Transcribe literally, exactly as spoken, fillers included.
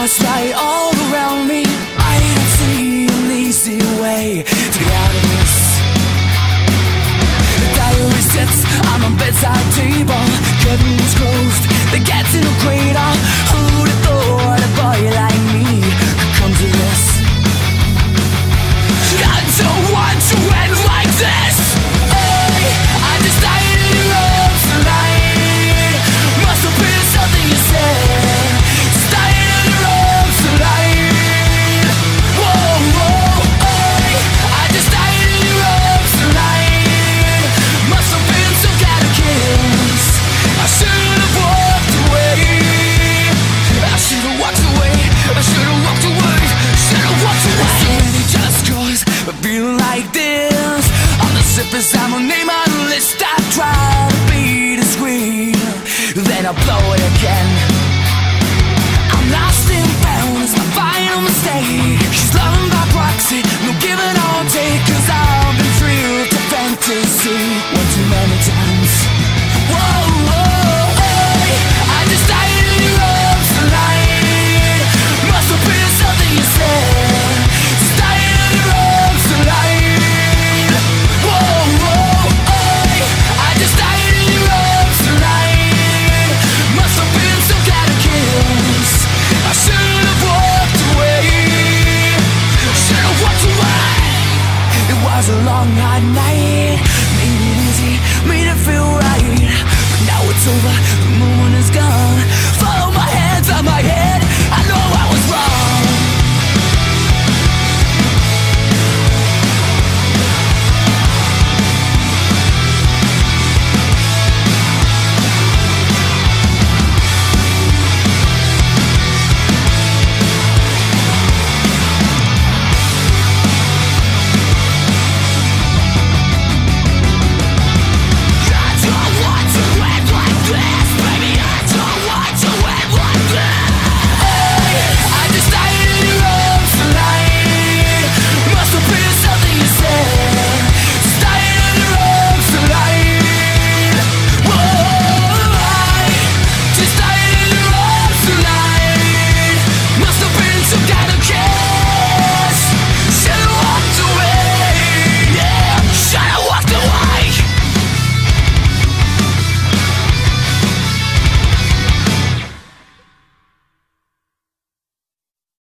chaos right all around me. I don't see an easy way to get out of this. The diary sits on my bedside table, curtains closed, the cat's in a cradle. Who'd have thought a boy like me could come to this? I don't want to end like this. Hey, I just died in your arms tonight. Must have been something you said. Just died in your arms tonight. Whoa, whoa, hey, I just died in your arms tonight. Must have been some kind of kiss. I should have walked away. I should have walked away. I should have walked away. Should have walked away. So many just cause I feel like this. On the surface I'm a name on the list. I try to be discreet, then I blow it again. I'm lost and found, it's my final mistake. She's loving by proxy, no giving or take. Cause I've been thrilled to fantasy one too many times. Whoa, whoa, hey, I just died in your arms tonight. Must have been something you said. Just died in your arms tonight. Whoa, whoa, hey, I just died in your arms tonight. Must have been some kind of kiss. I should have walked away. Should have walked away. It was a long hard night. Made it easy, made it feel right. But now it's over, the moment is gone. Follow my hands, I'm